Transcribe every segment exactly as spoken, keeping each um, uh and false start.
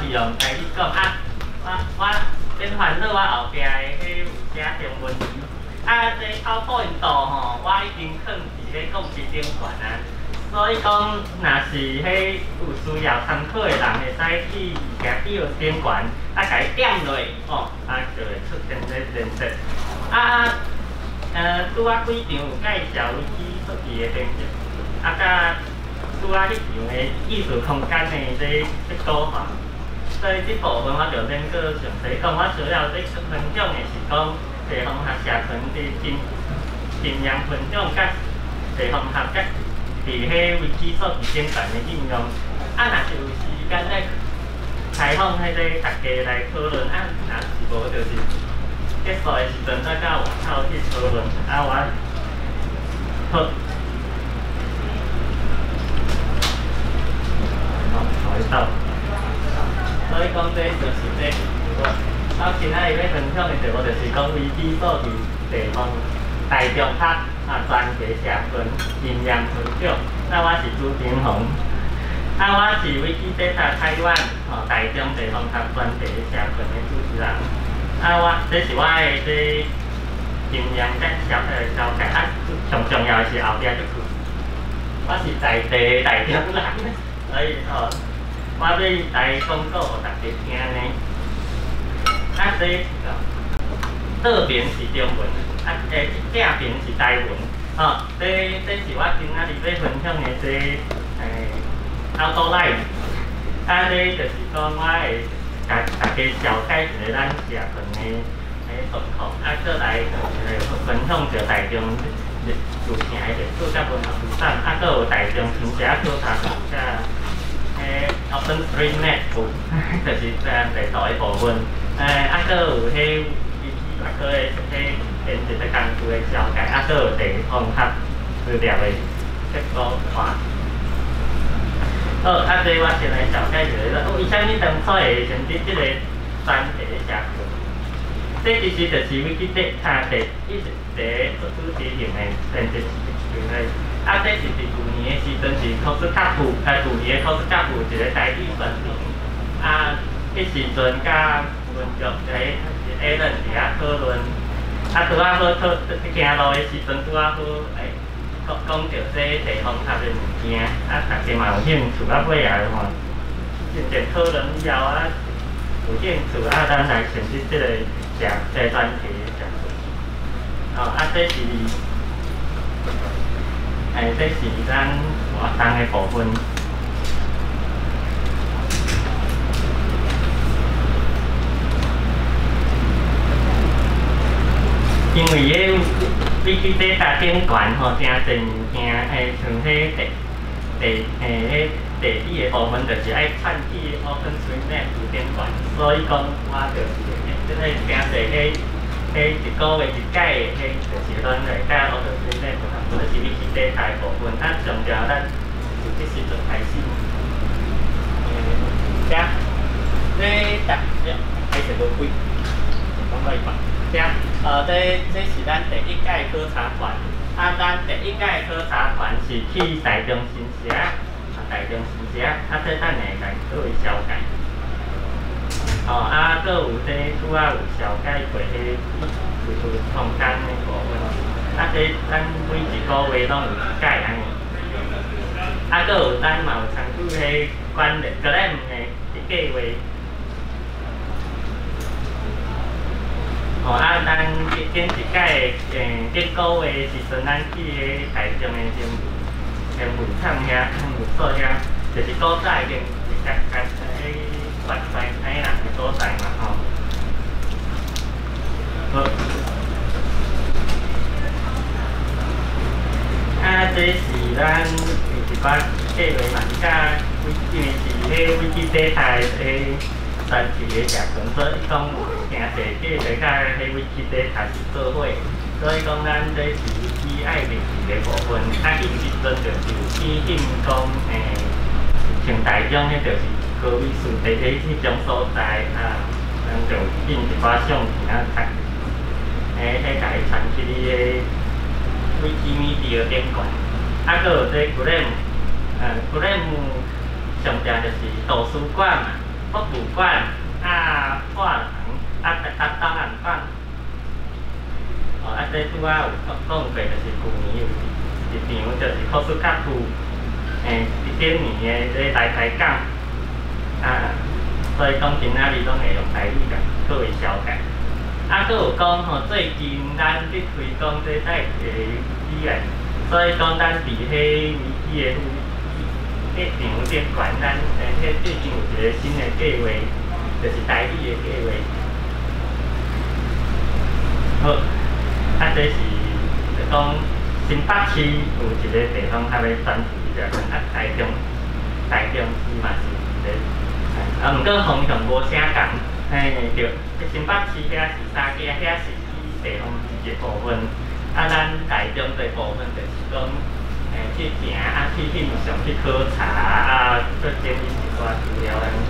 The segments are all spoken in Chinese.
用台语讲啊，我我变烦恼我后壁的迄写中文字，啊，这跑步因度吼，我已经放伫迄讲机顶悬啊，所以讲，若是迄有需要参考的人，会使去家己个顶悬，啊，甲伊点落，哦，啊，就会出现这认识。啊，呃，拄啊几场有介绍维基设计的编辑，啊，甲拄啊迄场的艺术空间的这这组法。所以这部分我就免搁详细讲，我主要在分享的是讲地方学社团的经经验分享，甲地方学甲伫迄维基数字顶悬的应用。啊，若是有时间咧采访迄个大家来讨论，啊，若是无就是结束的时阵再到外口去讨论。啊，我好，好，好一道。所以讲，这就是这我我今仔日要分享的题目，就是讲维基数字地方大众学啊专题社群经验分享。那我是朱天宏，啊我是维基 Data 台湾吼大众地方学专题社群的主持人。啊我这是我的这经验甲小呃小解啊，上重要的是后壁这句，我是在地大众人，所以吼。我要来讲告互大家听呢。啊，这倒边是中文，啊，诶，正边是台文。哦，这这是我今仔日要分享的这诶 outline。啊，这就是讲我会甲大家小解一下咱社群的诶状况，啊，再来诶分享着大众有城的历史甲文化资产，啊，搁有大众亲戚考察甲。诶 ，OpenStreetMap 就是这样地图的部分。诶，啊，搁有迄维基百科的迄编辑的工具的了解，啊，搁有地方学资料的结果看。好，啊，这我先来了解一下，为虾米当初会选择这个专题的社群？这其实就是维基它第一第一主题型的编辑型的。啊，这是伫去年的时阵是考斯卡普，呃，去年的考斯卡普一个台语选题。啊，迄时阵甲文竹一个 Alan 伫遐讨论，啊，拄啊好讨行路的时阵，拄啊好诶，讲讲着这地方学的物件，啊，大家嘛有兴趣啊，尾啊吼，进行讨论以后啊，有兴趣啊，咱来选择这个社这专题的社群。哦，啊，这是。诶，这是咱活动的部分。因为迄维基 Data 顶悬吼，真侪物件，诶，像迄地地诶，迄地理的部分，就是爱串起 OpenStreetMap 顶悬，所以讲我就是即个真侪迄。迄一个月一届的，迄就是咱来甲 OpenStreetMap 或者是维基 Data 的部分，啊，上条咱就即时阵开始。诶，遮，这大，开始无几，讲到一半。遮，呃，这这是咱第一届考察团，啊，咱第一届考察团是去台中新社，啊，台中新社，啊，这等下来做小解。哦，啊，搁有这拄啊有小解过迄艺术空间的部分，啊，这咱每一个月拢有一届安尼，啊，搁有咱嘛有参与迄管理格莱姆的一个月，哦，啊，咱顶一届诶，顶个月时阵，咱去迄台中的新新文厂遐、新文所遐，就是古早已经甲甲迄。关西台南的所在嘛吼，好，啊，这是咱有一寡计划嘛，是甲因为是迄维基 Data 诶专题的社群，所以讲有诚侪计划甲迄维基 Data 是做伙，所以讲咱这是维基爱历史的部分，啊，迄时阵就是有指引讲诶，像台中迄就是。高美术地理迄种所在啊，咱就印一寡相片啊，看，诶，迄家传去你个维基米迪个顶悬，啊，搁有这 Gram， 呃 ，Gram 上正就是图书馆嘛， 博物馆、啊画廊、啊啊档案馆。哦，啊，这拄仔有讲讲过，就是旧年有一场，就是科斯卡图，诶，一整年的这台台港，啊，所以讲今仔日拢会用台语甲各位小解。啊，佮有讲吼，最近咱伫推广这代个语言，所以讲咱伫迄媒体的迄场这馆，咱诶，迄最近有一个新的计划，就是台语的计划。好，啊，这是就讲新北市有一个地方较要专注一下，啊，台中、台中市嘛是一个，啊，毋过方向无啥共。嘿，对，新北市遐是三家，遐是以地方一部分，啊，咱台中这部分就是讲，诶，去行啊，去欣赏、去考察啊，做整理一寡资料安尼。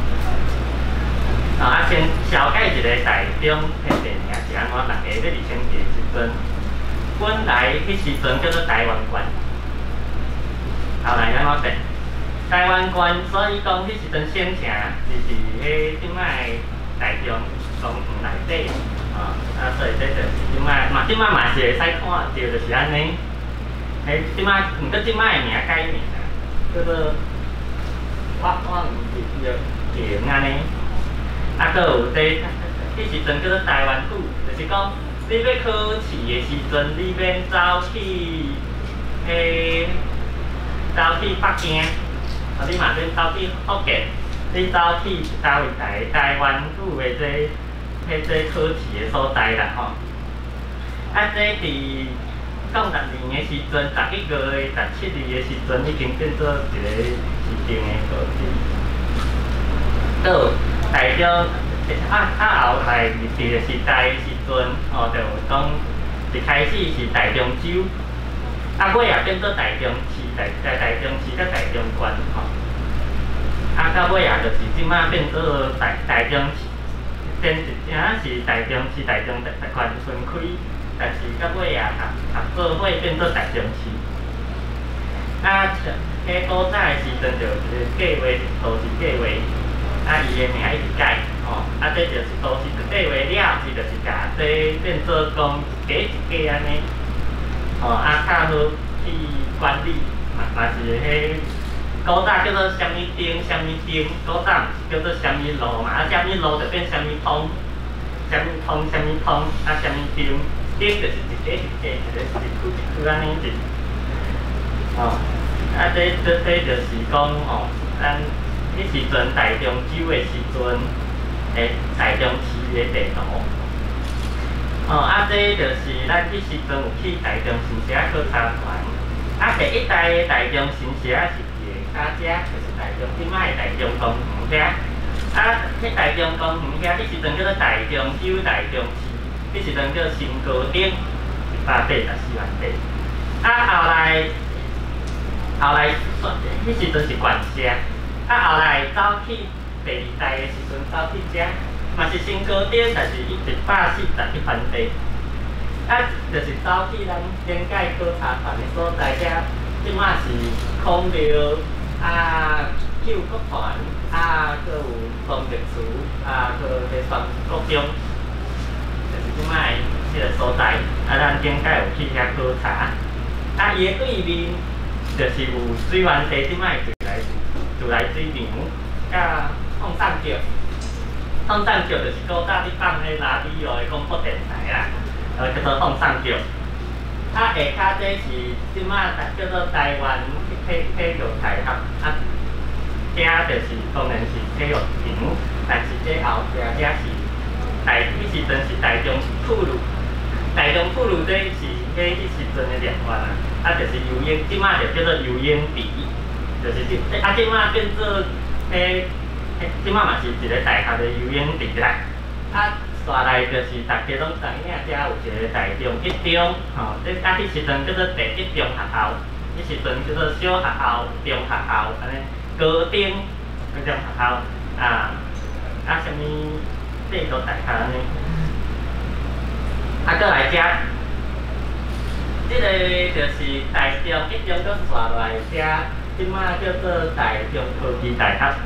啊，先小解一个台中迄电影是安怎来的？咧二千几时阵，本来迄时阵叫做台湾馆，后来安怎变？台湾馆，所以讲迄时阵先请就是迄即摆台中公园内底，啊，啊，所以这就是即摆嘛，即摆嘛是会使看到，就是安尼。迄即摆，毋过即摆的名改名啊，叫做我我毋是叫叫安尼。啊，佫有这迄时阵叫做台湾府，就是讲你要考试的时阵，你免走去迄走去北京。啊！你嘛免走去福建，你走去倒位台台湾府的这、迄这考试的所在啦吼。啊，这伫讲十二年的时阵，十一月十七日的时阵，已经变做一个市定的考试。到台中啊啊后来日治的时代的时阵，哦，就讲一开始是台中州。啊，尾也变做台中市，台台台中市甲台中县吼。啊，到尾也就是即摆变做台台中市，先一正是台中市台中台县分开，但是到尾也合合做伙变做台中市。啊，迄古早的时阵就一个计划，都市计划，啊，伊的名一直改，吼，啊，这就是都市计划了，伊就是甲这变做讲一家一家安尼。哦，啊，较好去管理，嘛嘛是迄古早叫做虾米町、虾米町，古早叫做虾米路嘛，啊，虾米路就变虾米通，虾米通、虾米通，啊，虾米町，町就是一家一家，一个一区一区安尼一。哦，啊，这这这就是讲哦，咱迄时阵台中州的时阵，诶，台中市的地图。哦，啊，这就是咱迄时阵有去台中新社考察团。啊，第一代的台中新社是伫个卡遮，就是台中即摆的台中公园遐。啊，迄台中公园遐，迄时阵叫做台中州台中市，迄时阵叫新高顶，一百八十四万地。啊，后来后来迄时阵是县社，啊，后来走去第二代的时阵走去遮。嘛是新高顶，但是一百四十一番地，啊，就是走去咱简介考察团的所在遮，即马是康庙啊、救国团啊，佮有方德祠啊，佮迄双国中，就是即马迄个所在，啊，咱简介有去遐考察，啊，伊的对面就是有水源地，即马自来自来水场，甲放上桥。放上桥就是古早你放迄拉比哦的广播电台啦，呃叫做放上桥。啊，下骹这是即马叫做台湾体体育大学，啊，遮就是当然是体育场，但是这后壁遮是台迄时阵是台中附路，台中附路这是迄迄时阵的练法啦，啊，就是游泳，即马就叫做游泳池，就是即啊，即马变做迄。即马嘛是一个大学的游泳池啦，啊，大内就是大家拢知影，遮有一个台中一中，吼、哦，这啊迄时阵叫做第一中学校，迄时阵叫做小学校、中学校，安尼高中嗰种学校，啊啊什物制度大学安尼，啊，搁来遮，即、这个就是台中一中搁刷落来遮，即马叫做台中科技大学。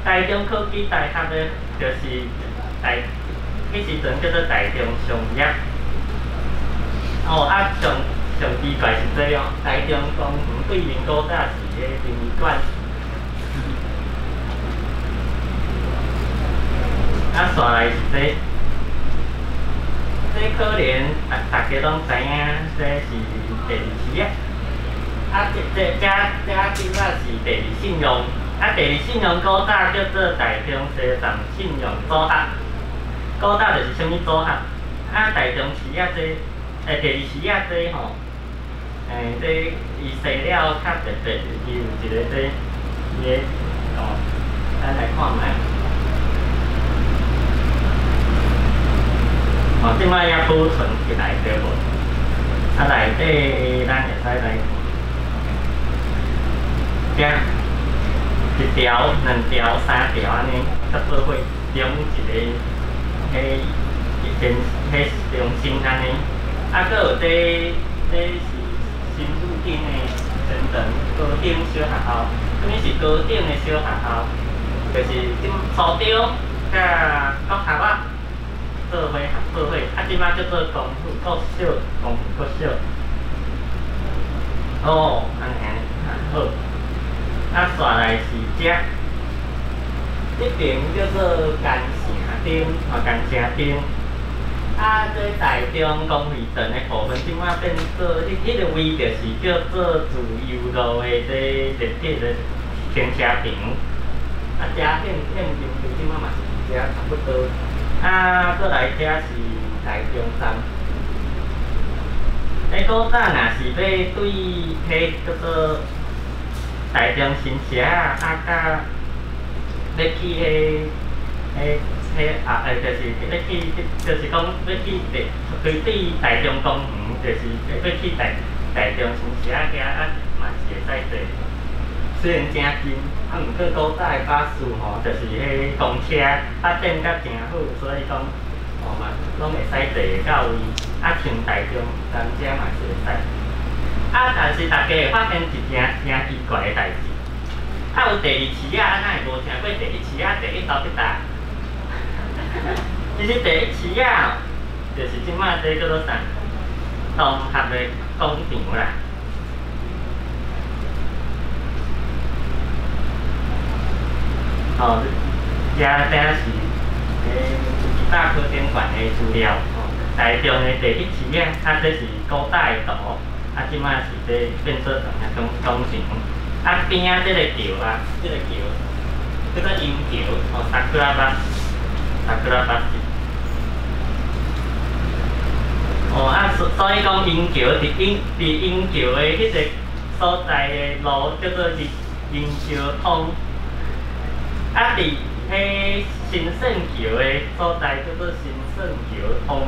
台中科技大学咧，就是台迄时阵叫做台中商业。哦，啊上上奇怪是这样，台中公园对面古早是个殡仪馆。啊，煞来是这，这可能啊，大家拢知影，这是第二期啊。啊，这这这这即摆是第二信用，啊，第二信用古早叫做台中西站信用组合，古早就是啥物组合？啊，台中市啊这，诶，第二市啊这吼，诶，这伊细了较特别，伊有一个这，伊个哦，咱来看卖。哦，即摆也保存起来对无？啊，内底咱会使来。遮一条、两条、三条安尼，甲做伙中一个，迄一间迄中心安尼，啊，搁有这这是新附近的深圳高等小学校，什么是高等的小学校？就是即初中甲国校仔做伙合做伙，啊，即摆叫做功夫国小，功夫国小。哦，安尼安尼，好。啊，煞来是遮，这边叫做干城町，哦，干城町。啊，这台中公会镇的部分，即摆变做迄迄个位，就是叫做自由路的这地铁的停车场。啊，遮现现平区即摆嘛是遮差不多。啊，过来遮是台中站。迄古早若是要对迄叫做台中新社啊，啊，甲要去迄、迄、迄啊，诶，就是要去，就是讲要去地，对对台中公园，就是要去台台中新社遐啊，嘛是会使坐。虽然真近，啊，毋过古早的巴士吼，就是迄公车发展甲真好，所以讲，哦嘛，拢会使坐到位。啊，像台中咱遮嘛是会使。啊，但是大家会发现一件真奇怪的代志，啊，有第二市啊，哪会无听过第二市啊？第一道去打，其实第一市啊，就是即摆这叫做啥？综合的工厂啦。哦，遮遮是诶大科展馆的资料，哦，台中的第一市啊，啊，这是古早的图。啊，即摆是这变做啥工工程，啊边仔这个桥啊，这个桥叫做樱桥，哦，萨库拉巴，萨库拉巴士。哦，啊，所所以讲樱桥伫樱伫樱桥的迄个所在的路叫做是樱桥通，啊，伫迄新盛桥的所在叫做新盛桥通，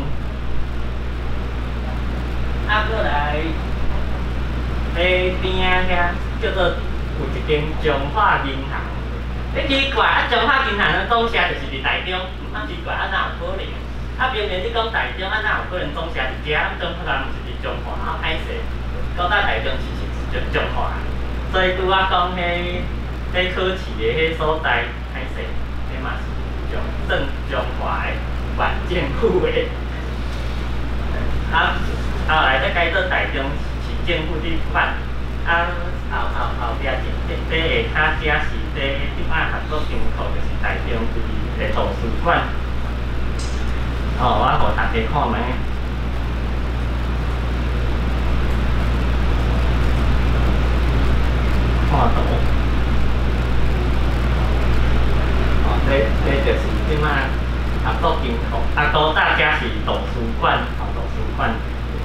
啊，过来。迄边仔遐叫做有一间中华银行，你奇怪啊！中华银行的总社就是伫台中，啊奇怪啊哪有可能？啊明明你讲台中啊哪有可能总社伫遮？中华人毋是伫中华，啊歹势，到到台中市是中中华，所以拄仔讲迄迄考试的迄所在歹势，迄嘛是中正中华的万建府的，啊后来再改做台中。政府去办，啊后后后壁这这下骹遮是这即摆合作金库，就是台中市的图书馆。哦，我互大家看卖。看图。哦，这这就是即摆合作金库，啊，古早遮是图书馆，哦，图书馆。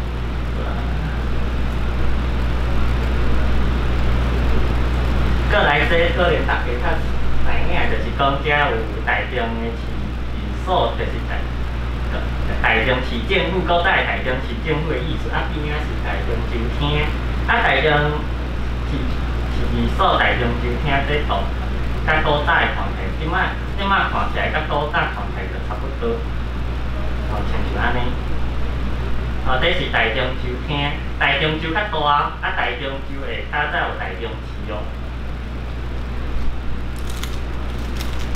过来，这可能大家较知影，就是讲遮有台中的市市所，就是台台中市政府，古早的台中市政府的意思，啊边仔是台中州厅，啊台中市市所台中州厅这图，甲古早的看起来，即摆即摆看起来，甲古早看起来就差不多，哦，像是安尼。哦，这是台中州厅，台中州较大，啊台中州下骹才有台中市哦。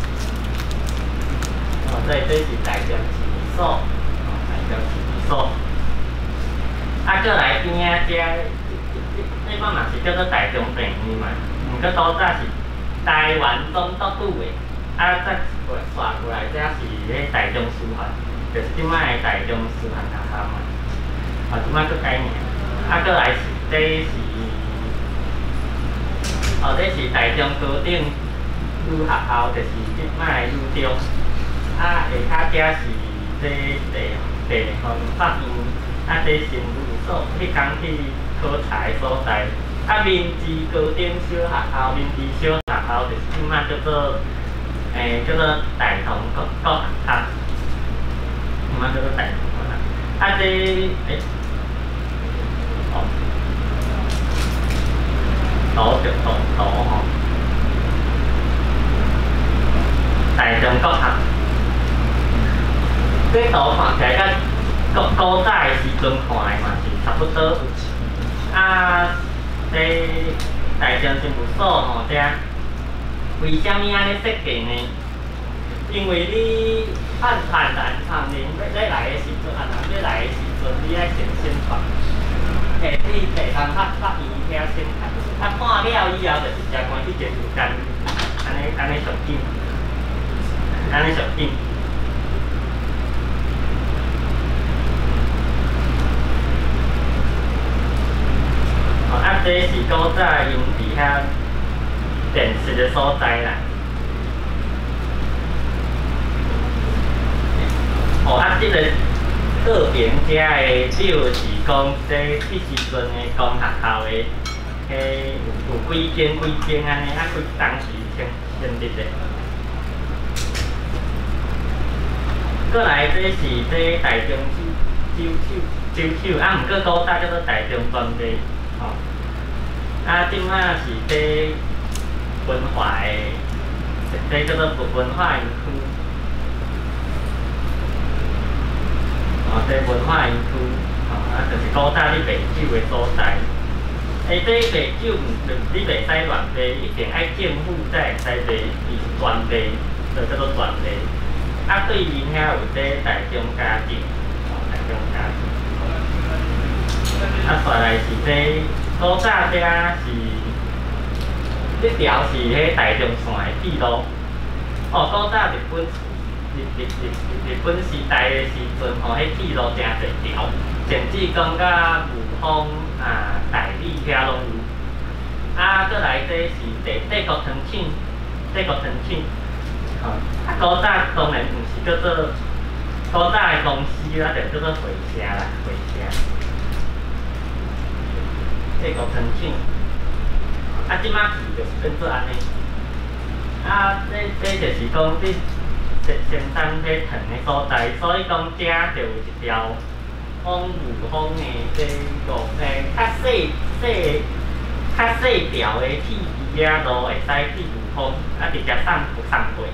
所以这是台中市役所，哦，台中市役所。啊，过来边仔遮，这摆嘛是叫做台中病院嘛，毋过古早是台湾总督府的，啊，再过刷过来，这是咧台中师范，就是即摆的台中师范大学嘛。啊，即摆佫改名，啊，过来是这是，哦，这是台中高等女学校，就是即摆的女中。啊，下骹遮是这地地方法院，啊，这是事务所，迄工去考察的所在。啊，明治高等小学校，明治小学校就是即摆叫做，诶、欸，叫做大同国国学校，即摆叫做大同国学。啊，这诶，哦，图就图图吼，大同国学。这图看起来甲古古早的时阵看的嘛是差不多。啊，这台中事务所吼，遮为虾米安尼设计呢？因为你判判然判人要要来的时阵，啊，人要来的时阵，你爱先先办，诶，你地方法法院遐先判，啊，判了以后就直接关去检察官，安尼安尼上紧，安尼上紧。啊，这是古早因伫遐电视的所在啦。哦，啊，这个个别遮的就是讲，这迄时阵的公学校的，迄有几间几间安尼，啊，几当时成成立的。过来，这是这台中州州州州，啊，毋过古早叫做台中专地，吼、哦。啊，即摆是这文化的，这叫做文化园区。哦，这文化园区，哦，啊，就是古早你卖酒的所在。诶，这卖酒毋是你袂使乱卖，一定爱政府才会使卖，伊是专卖，就叫做专卖。啊，对面遐有这台中家境，哦，台中家境。啊，再来是这。古早遮是，这条是迄台中线的铁路。哦，古早日本日日日日本时代的时阵，吼，迄铁路真侪条，甚至讲甲雾峰啊、大理遐拢有。啊，过来这是帝帝国糖厂，帝国糖厂。吼、哦，啊，古早当然毋是叫做古早的公司啦，就叫做会社啦，会社。帝国糖厂，啊，即马是就是变做安尼，啊，这这就是讲你先先当迄糖的所在，所以讲遮就有一条往雾峰的这个诶较细细较细条的铁鱼仔路会使去雾峰，啊，直接送送过。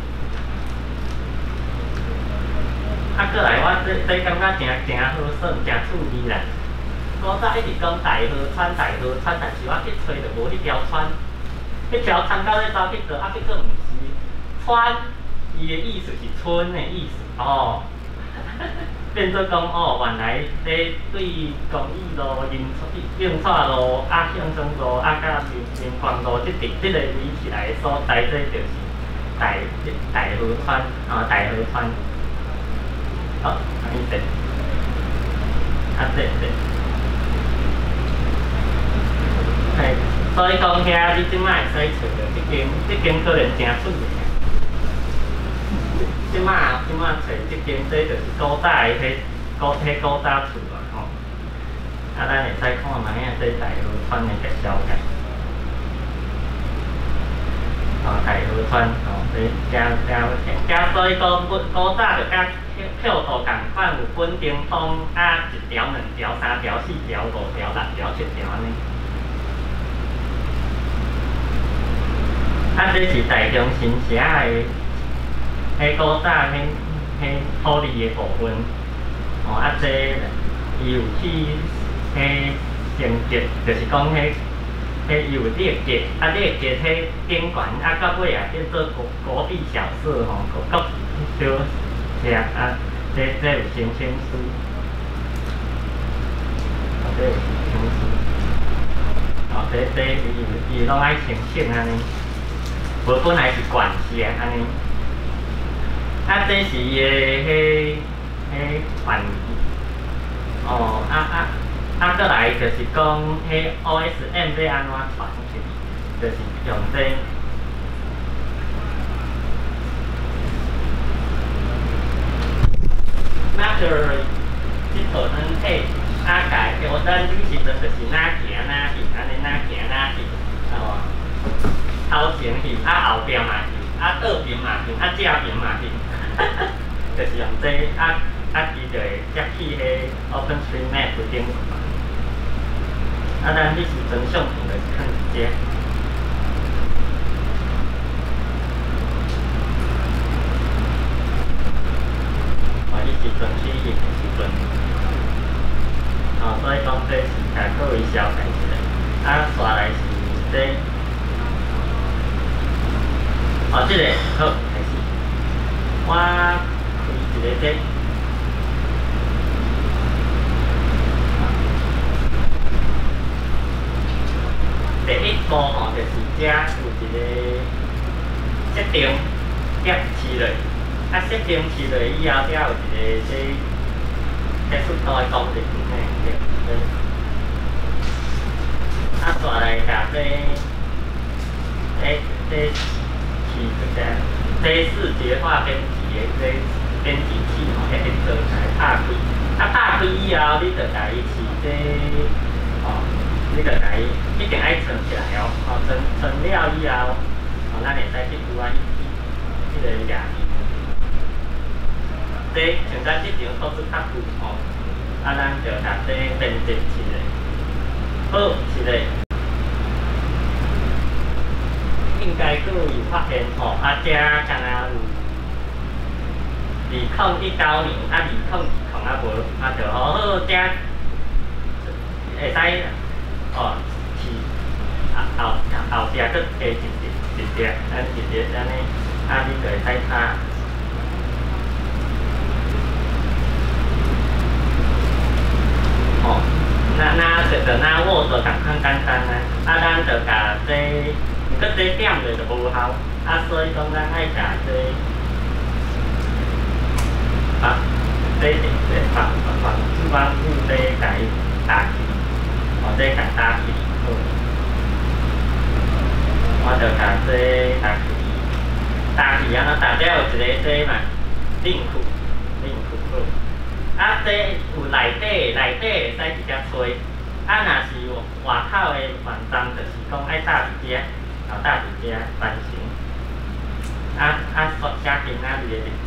啊，过来我这这感觉真真好耍，真趣味啦。古早一直讲大河川，大河川，但是我去找就无迄条川，迄条参到咧走去倒，啊，结果毋是川，伊的意思是村的意思哦。变做讲哦，原来这对公益路、林永蔡路、啊向中路、啊甲民民权路这地这个围起来的所在，这就是大大河川啊，大河川。哦，安尼对，啊对对。嘿，所以讲遐你即摆会使找着即间，即间可能真趣味。即摆即摆找即间，这就是古早的迄古迄古早厝啊吼。啊，咱会使看卖啊，这大河川的介绍介。哦，大河川哦，这加加加，所以讲古古早就甲票图共款，有本丁通啊，一条、两条、三条、四条、五条、六条、七条安尼。啊，这是台中新社的，迄古早迄迄土地的部分。哦，啊，这伊有去迄升级，就是讲迄迄伊有列级，啊列级迄宾馆，啊到尾啊叫做国国地小社吼，国国就写啊，这这有申请书，哦，这有申请书，哦，这这伊伊拢爱申请安尼，无本来是管写安尼，啊，这是伊个迄迄范围，哦，啊啊啊，过来就是讲迄 O S M 要安怎传去，就是用这。Matter 即套软体，啊，家叫咱有时阵就是哪行哪去，安尼哪行哪去，哦，头前去，啊后边嘛去，啊倒边嘛去，啊正边嘛去，就是用这，啊啊伊就会接去迄 OpenStreetMap 顶，啊咱你是真相片就是看直接。时阵去翕的时阵，哦，所以讲这是甲各位小解一下。啊，刷来是这，哦，这个好开始。我开一个这，第一步吼就是遮有一个设定点起来。啊，设定起来以后，才有一个这这速度的功能，嘿，对。啊，再来甲这，诶，这是这个这视觉化编辑的这编辑器吼，迄个做来拍开，啊拍开以后，你着甲伊是这，哦，你着甲伊一定爱存起来哦，哦存存了以后，哦，咱会使去拄啊迄个页面。这像咱即张图纸较旧吼，啊，咱就甲这编辑起来。好，是嘞。应该各位发现吼，啊，遮敢若有二零一九年，啊，二零二零啊无，啊，就好好遮会使哦，是啊后后壁佫加一一一碟，咱一碟安尼，啊，你就会使拍。哦，那那就就那Word就共款简单啊，啊，咱就甲这，佮这点落就无效，啊，所以讲咱爱甲这，啊，这这放放放放入这甲伊打去，哦，这甲打去，好，我就甲这打去，打去啊，那大家有一个这嘛，link，link好。啊，这有内底，内底会使直接吹。啊，若是外口的网站，就是讲爱搭伫遮，后搭伫遮完成。啊啊，写今仔日的日期。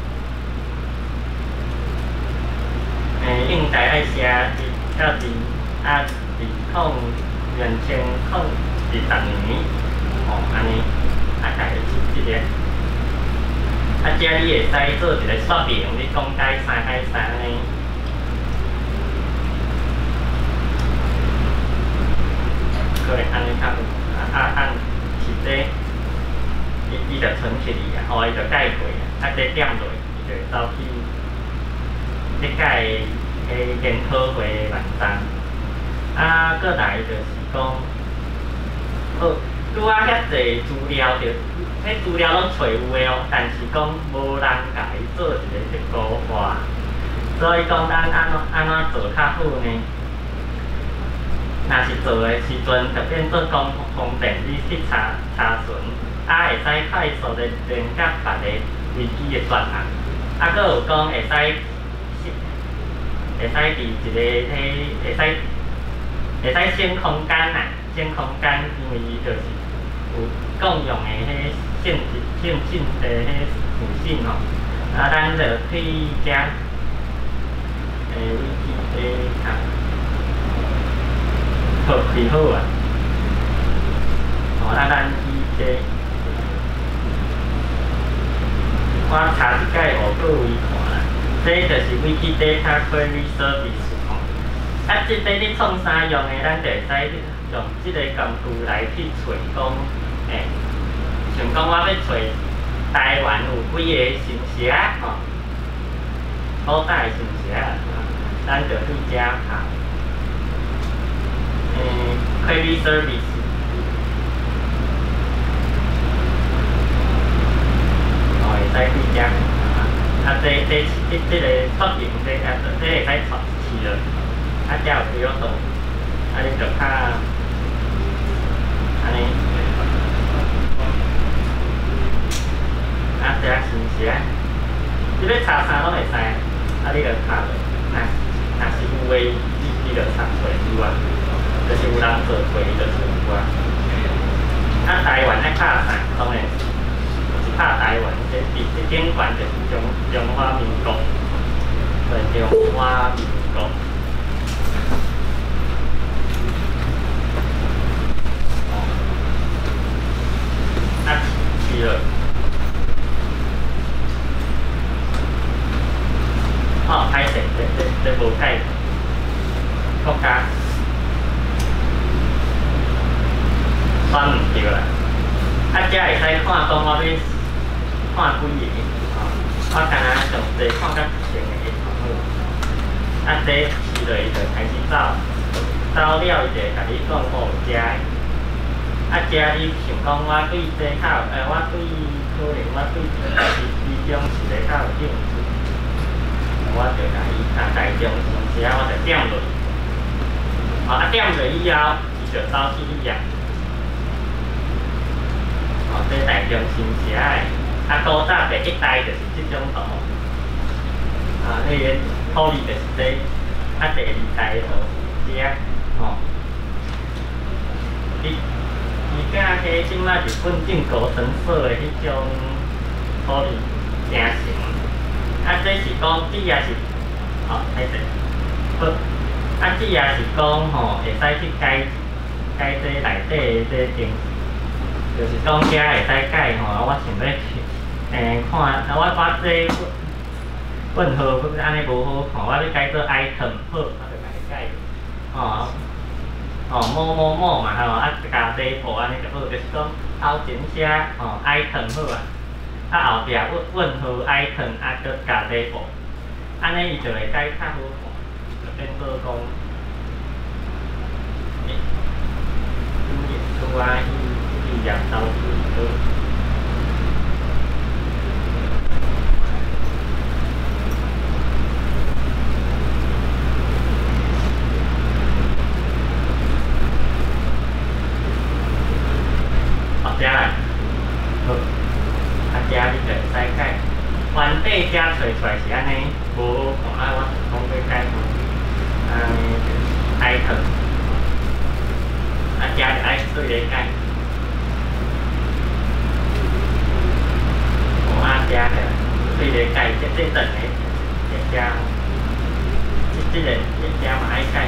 诶，应该爱写一到二啊二控两千控二十年，哦，安尼，啊，家己是即个。啊，遮你会使做一个说明，你讲解三海三呢？可能安尼较有，啊啊按是这，伊伊就存起哩啊，后伊就改过啊，啊这点落，伊就走去你改迄研讨会的网站，啊，过来就是讲，好。拄啊，遐济资料着，迄资料拢找有诶哦，但是讲无人甲伊做一个结构化，所以讲咱安怎安怎做较好呢？若是做诶时阵，就变做讲方便你去查查询，啊会使快速的连接别个维基诶专栏，啊，佫有讲会使会使伫一个迄会使会使省空间呐，省空间，因为伊就是。有共用的迄性性性的迄属性吼，啊，咱就去遮诶，维基诶，啊，好开好啊，哦，啊，咱去这，我查一解互各位看啦，这就是 Wikidata Query Service 吼，啊，即个你创啥用的，咱就会使用即个工具来去找讲。诶，像讲我要找台湾有几个新社吼， 古代是毋是啊？咱就去遮读。诶 ，query service。哦，会使去遮。啊，这这这这个确定这啊，这会使传去了。啊，遮有几多度？啊，你就较安尼。啊，这是毋是啊？你要查啥拢会使，啊，你就查落。若若是有诶，你你就查出有啊。就是有人做过，就是有啊。啊，台湾爱拍啥？当然，是拍台湾。这这这顶悬就是中中华民国，对，中华民国。哦。啊，去了。哦，歹势，这这这无解。国家。选毋对啦，啊，遮会使看讲我要看几个，哦，我敢若上济看甲一千个就好。啊，这试落伊就开始走，走了伊就会甲你讲我有遮个。啊，遮你想讲我对这较，诶，我对可能我对其中一个较有兴趣，我就甲伊啊大众是啊，我就点落去。哦，啊点落以后，伊就走去你遐。哦，这大众新写诶，啊，古早第一代就是即种图，啊，迄个土字就是这，啊，第二代就这，吼。伊伊甲迄即摆日本靖国神社诶迄种土字成型，啊，这是讲主要是，哦，歹势，好，啊，主要是讲吼，会使去改改这内底这定。就是讲遮会使改吼，我想要去诶看，啊我我这问号安尼无好看，我要改做 item 好，我就甲伊改。吼，吼某某某嘛吼，啊加底部安尼就好，就是讲后前写吼 item 好啊，啊后壁问问号 item 啊搁加底部，安尼伊就会改较好看，就变做讲，诶，主演出啊。两刀子都。哦，遮来，好，啊遮你就会使改，原底遮找出来是安尼，无好看，啊我讲要改吼，安尼 item， 啊遮就爱对咧改。啊，遮个对咧改，这这等诶，这遮，这这个这遮嘛爱改。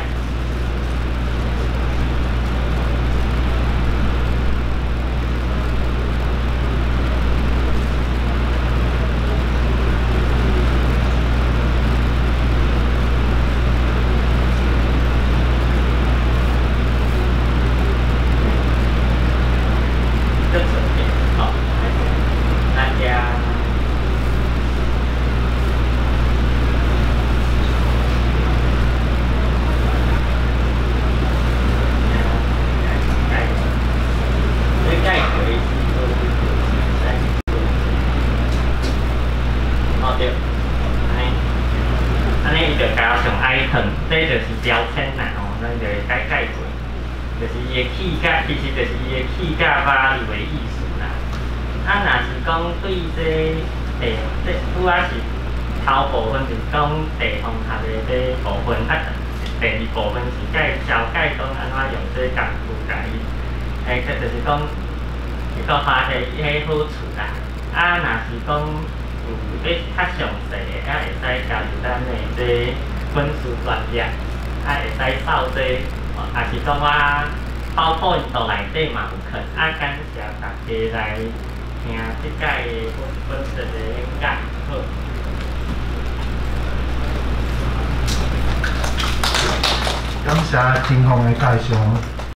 这就是标签啦吼，咱就会改改过，就是伊个气甲，其实就是伊个气甲value的意思啦。啊，若是讲对这地，这拄仔是头部分就是讲地方学的这部分，啊，第二部分是解小解讲安怎用这工具甲伊，诶，这就是讲一个发现伊迄好处啦。啊，若是讲有要较详细的，啊，会使加入咱的这。分数专业，啊会使扫这，也是讲我包括度内底嘛有肯，啊感谢大家来听即届的分数的演讲，好。 感谢金红的介绍。